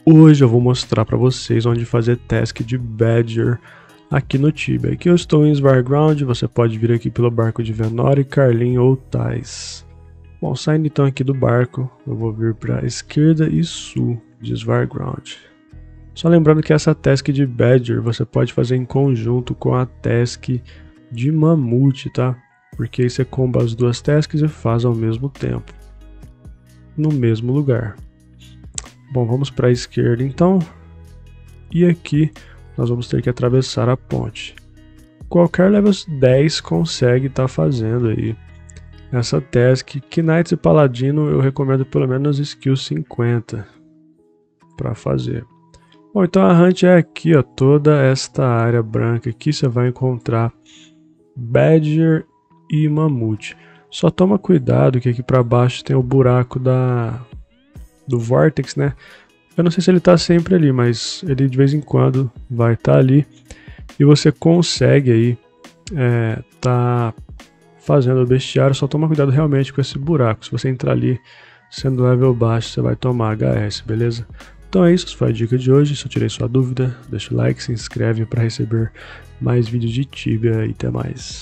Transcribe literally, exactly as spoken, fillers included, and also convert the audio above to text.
Hoje eu vou mostrar para vocês onde fazer task de Badger aqui no Tibia. Aqui eu estou em Svarground, você pode vir aqui pelo barco de Venori, Carlin ou Tais. Bom, saindo então aqui do barco, eu vou vir para a esquerda e sul de Svarground. Só lembrando que essa task de Badger você pode fazer em conjunto com a task de Mamute, tá? Porque aí você comba as duas tasks e faz ao mesmo tempo, no mesmo lugar. Bom, vamos para a esquerda então, e aqui nós vamos ter que atravessar a ponte. Qualquer level dez consegue estar tá fazendo aí essa task, que Knights e Paladino eu recomendo pelo menos skill cinquenta para fazer. Bom, então a hunt é aqui, ó, toda esta área branca aqui você vai encontrar Badger e Mamute. Só toma cuidado que aqui para baixo tem o buraco da do Vortex, né? Eu não sei se ele tá sempre ali, mas ele de vez em quando vai estar tá ali e você consegue aí é, tá fazendo o bestiário. Só toma cuidado realmente com esse buraco. Se você entrar ali sendo level baixo, você vai tomar H S, beleza? Então é isso, essa foi a dica de hoje. Se eu tirei sua dúvida, deixa o like, se inscreve para receber mais vídeos de Tibia e até mais.